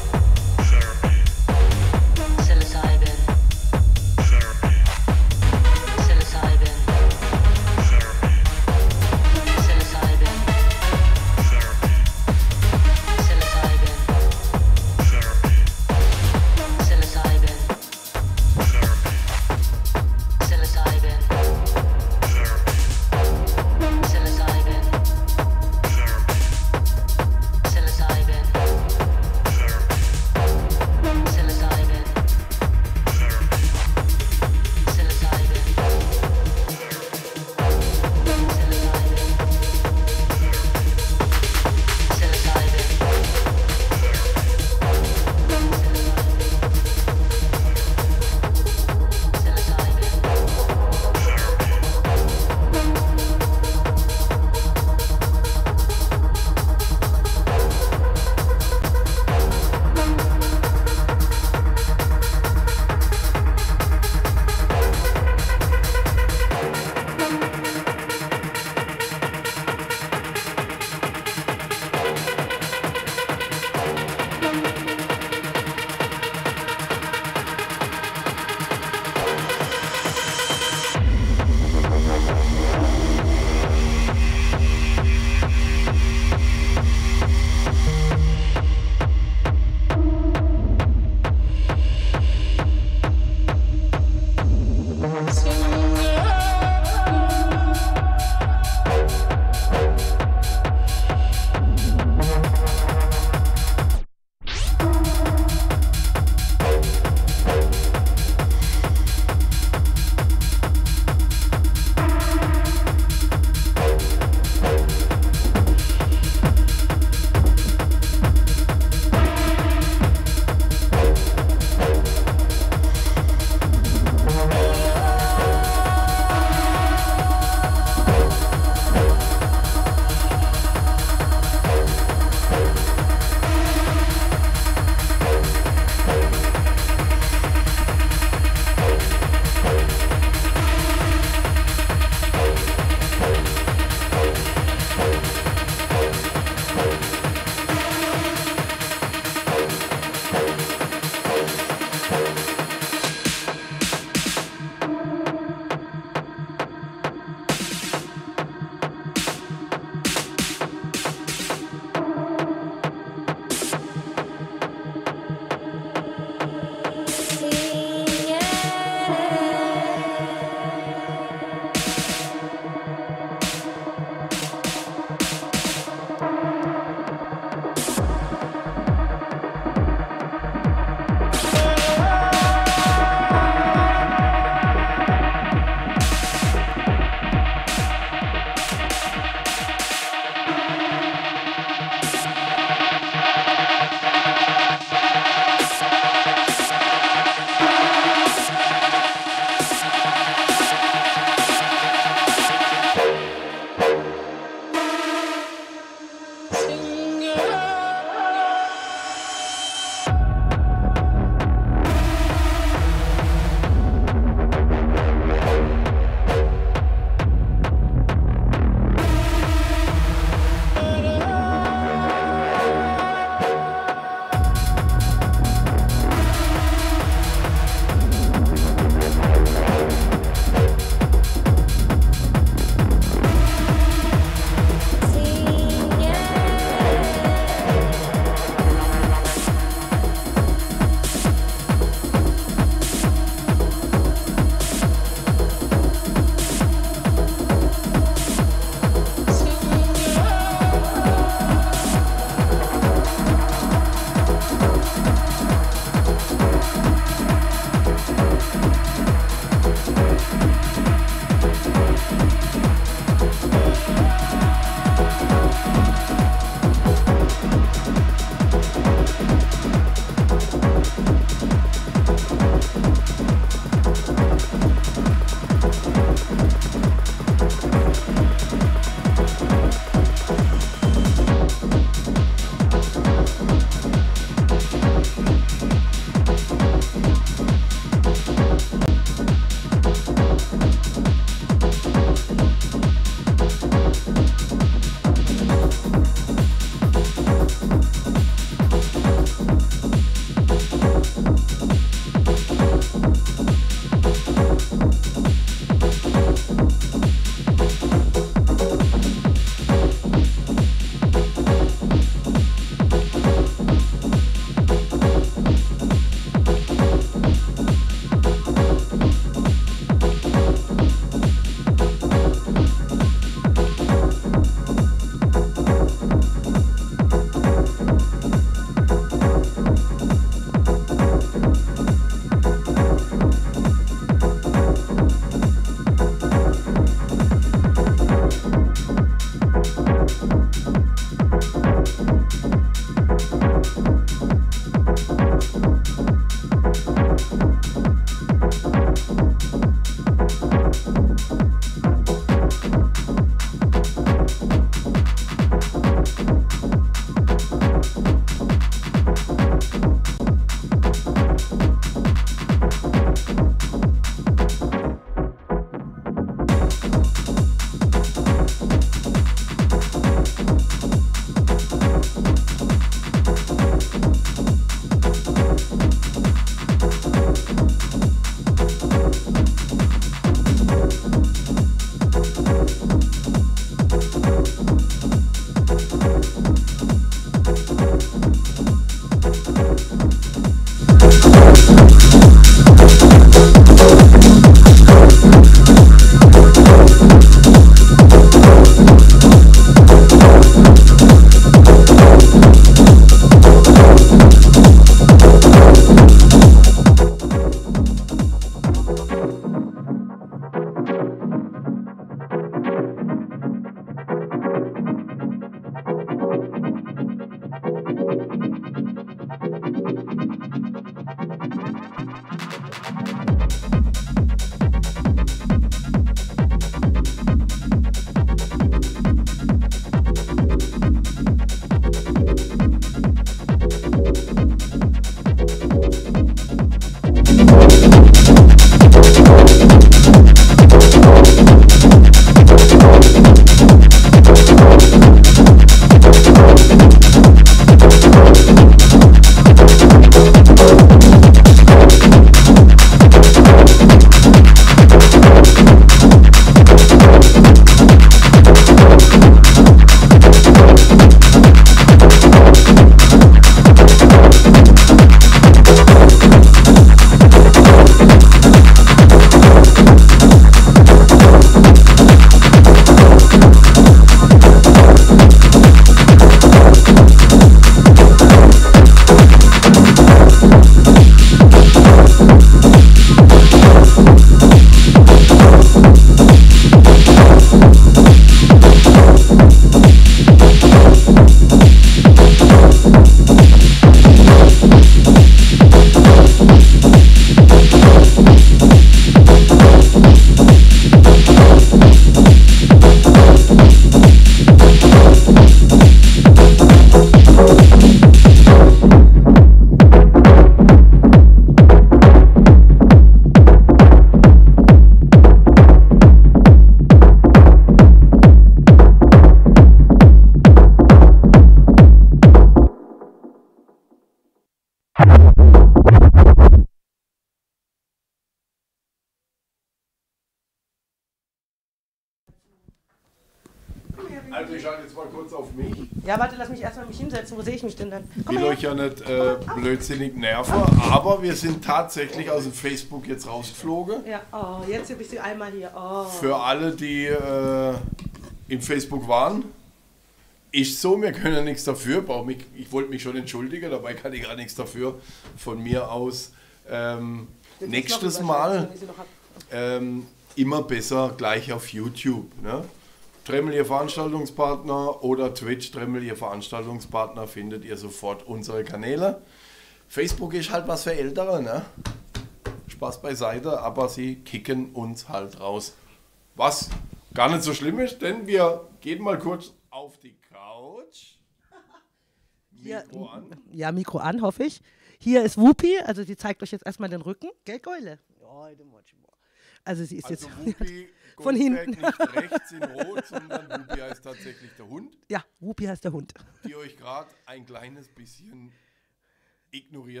Also ich schaue jetzt mal kurz auf mich. Ja, warte, lass mich erstmal mich hinsetzen. Wo sehe ich mich denn dann? Ich Komm will mal euch her. ja nicht äh, blödsinnig nerven, aber wir sind tatsächlich aus dem Facebook jetzt rausgeflogen. Ja, oh, jetzt habe ich sie einmal hier. Oh. Für alle, die äh, im Facebook waren. Ich so, wir können ja nichts dafür. Brauch mich, ich wollte mich schon entschuldigen, dabei kann ich gar nichts dafür. Von mir aus ähm, Willst du nächstes noch Mal überschreiben, wenn ich sie noch hab? ähm, immer besser gleich auf YouTube. Ne? Tremmel, ihr Veranstaltungspartner, oder Twitch, Tremmel, ihr Veranstaltungspartner, findet ihr sofort unsere Kanäle. Facebook ist halt was für Ältere, ne? Spaß beiseite, aber sie kicken uns halt raus. Was gar nicht so schlimm ist, denn wir gehen mal kurz auf die Couch. Hier, Mikro an. ja, Mikro an, hoffe ich. Hier ist Whoopi, also sie zeigt euch jetzt erstmal den Rücken. Gell, Keule? Ja, den wollte ich mal. Also sie ist Also jetzt Whoopi Von Goldberg hinten. nicht rechts in Rot, sondern Whoopi heißt tatsächlich der Hund, ja, Whoopi heißt der Hund. die euch gerade ein kleines bisschen ignoriert.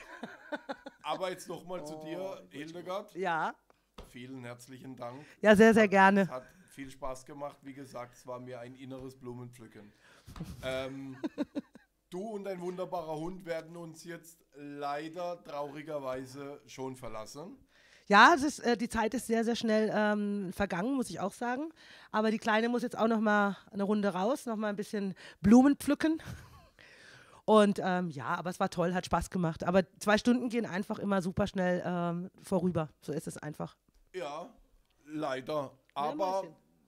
Aber jetzt nochmal zu dir, Hildegard. Ja, Vielen herzlichen Dank. ja, sehr, sehr gerne. Es hat viel Spaß gemacht. Wie gesagt, es war mir ein inneres Blumenpflücken. ähm, du und dein wunderbarer Hund werden uns jetzt leider traurigerweise schon verlassen. Ja, es ist, äh, die Zeit ist sehr, sehr schnell ähm, vergangen, muss ich auch sagen. Aber die Kleine muss jetzt auch noch mal eine Runde raus, noch mal ein bisschen Blumen pflücken. Und ähm, ja, aber es war toll, hat Spaß gemacht. Aber zwei Stunden gehen einfach immer super schnell ähm, vorüber. So ist es einfach. Ja, leider. Aber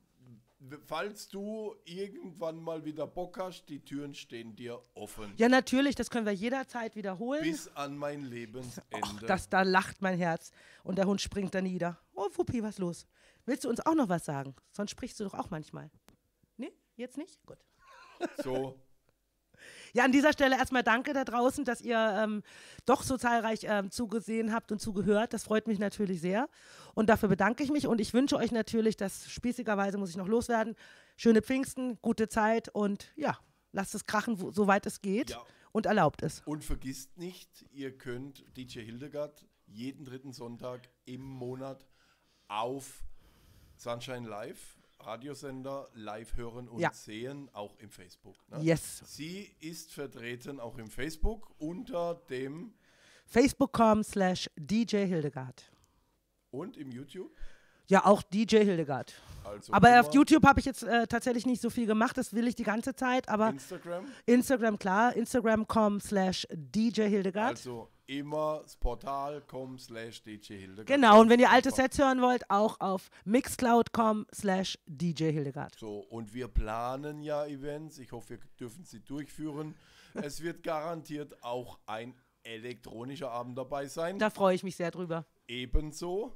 w- falls du irgendwann mal wieder Bock hast, die Türen stehen dir offen. Ja, natürlich, das können wir jederzeit wiederholen. Bis an mein Lebensende. Ach, das, da lacht mein Herz. Und der Hund springt da nieder. Oh, Wuppi, was los? Willst du uns auch noch was sagen? Sonst sprichst du doch auch manchmal. Nee, jetzt nicht? Gut. So, Ja, an dieser Stelle erstmal danke da draußen, dass ihr ähm, doch so zahlreich ähm, zugesehen habt und zugehört. Das freut mich natürlich sehr. Und dafür bedanke ich mich. Und ich wünsche euch natürlich, dass spießigerweise muss ich noch loswerden, schöne Pfingsten, gute Zeit und ja, lasst es krachen, wo, soweit es geht Ja. und erlaubt es. und vergisst nicht, ihr könnt D J Hildegard jeden dritten Sonntag im Monat auf Sunshine Live, Radiosender, live hören und Ja. sehen, auch im Facebook. Ne? Yes. Sie ist vertreten auch im Facebook unter dem Facebook.com slash DJ Hildegard. und im YouTube. Ja, auch D J Hildegard. Also Aber auf immer YouTube habe ich jetzt äh, tatsächlich nicht so viel gemacht, das will ich die ganze Zeit, aber Instagram. Instagram, klar, Instagram.com slash DJ Hildegard. Also immer das Portal.com slash D J Hildegard. Genau, und wenn ihr alte Einfach. Sets hören wollt, auch auf mixcloud.com slash DJ Hildegard. So, und wir planen ja Events. Ich hoffe, wir dürfen sie durchführen. Es wird garantiert auch ein elektronischer Abend dabei sein. Da freue ich mich sehr drüber. Ebenso.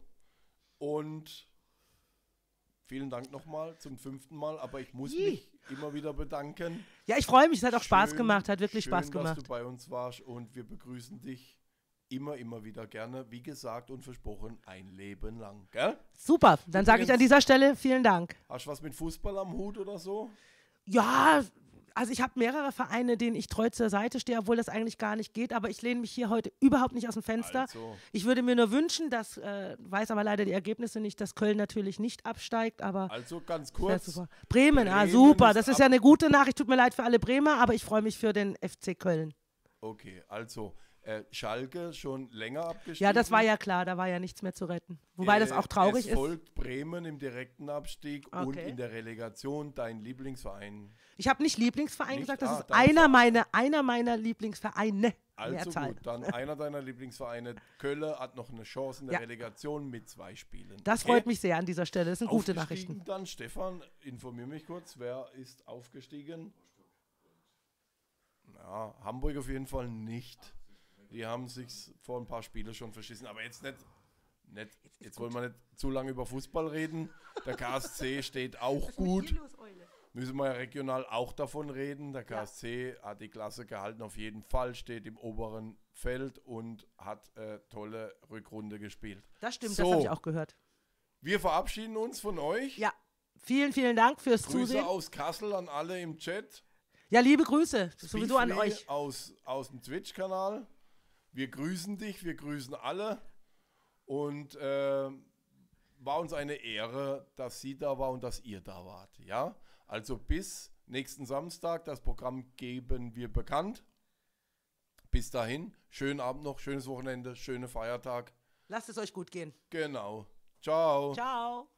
Und vielen Dank nochmal zum fünften Mal. Aber ich muss Ih. mich immer wieder bedanken. Ja, ich freue mich, es hat auch Spaß Schön- gemacht, hat wirklich schön, Spaß dass gemacht. du bei uns warst und wir begrüßen dich immer, immer wieder gerne. Wie gesagt und versprochen, ein Leben lang. Gell? Super, dann sage ich an Übrigens- dieser Stelle vielen Dank. Hast du was mit Fußball am Hut oder so? Ja, also ich habe mehrere Vereine, denen ich treu zur Seite stehe, obwohl das eigentlich gar nicht geht, aber ich lehne mich hier heute überhaupt nicht aus dem Fenster. Also, Ich würde mir nur wünschen, dass, äh, weiß aber leider die Ergebnisse nicht, dass Köln natürlich nicht absteigt, aber also ganz wär kurz. super. Bremen, ah Bremen super, ist das ist ab- ja eine gute Nachricht, tut mir leid für alle Bremer, aber ich freue mich für den F C Köln. Okay, also äh, Schalke schon länger abgestiegen. Ja, das war ja klar, da war ja nichts mehr zu retten. Wobei das Äh, auch traurig es ist. folgt Bremen im direkten Abstieg und Okay. in der Relegation dein Lieblingsverein. Ich habe nicht Lieblingsverein Nicht? gesagt, das Ah, ist dein einer Verein. meiner, einer meiner Lieblingsvereine. Also Mehrzahl. gut, dann einer deiner Lieblingsvereine. Kölle hat noch eine Chance in der Ja. Relegation mit zwei Spielen. Das Okay? freut mich sehr an dieser Stelle, das sind gute Aufgestiegen Nachrichten. Dann Stefan, informier mich kurz, wer ist aufgestiegen? Ja, Hamburg auf jeden Fall nicht. Die haben sich vor ein paar Spielen schon verschissen, aber jetzt nicht, nicht jetzt wollen wir nicht zu lange über Fußball reden. Der K S C steht auch gut. Müssen wir ja regional auch davon reden. Der K S C hat die Klasse gehalten, auf jeden Fall, steht im oberen Feld und hat äh, tolle Rückrunde gespielt. Das stimmt, So. das habe ich auch gehört. Wir verabschieden uns von euch. Ja, vielen, vielen Dank fürs Grüße Zusehen. aus Kassel an alle im Chat. Ja, liebe Grüße, sowieso an Beefly euch. Aus, aus dem Twitch-Kanal. Wir grüßen dich, wir grüßen alle. Und äh, war uns eine Ehre, dass sie da war und dass ihr da wart. Ja? Also bis nächsten Samstag, das Programm geben wir bekannt. Bis dahin, schönen Abend noch, schönes Wochenende, schönen Feiertag. Lasst es euch gut gehen. Genau. Ciao. Ciao.